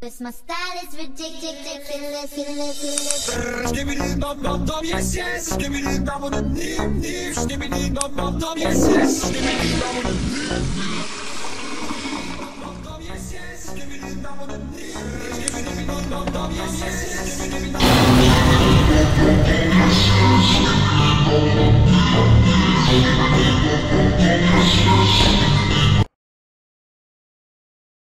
Cause my style is ridiculous. Skibbity dum dum dum, yes yes. Skibbity dum dum dim dim. Skibbity dum dum dum, yes yes. Skibbity dum dum dum, yes yes. Skibbity dum dum dim. Skibbity dum dum dum, yes yes. Skibbity dum dum.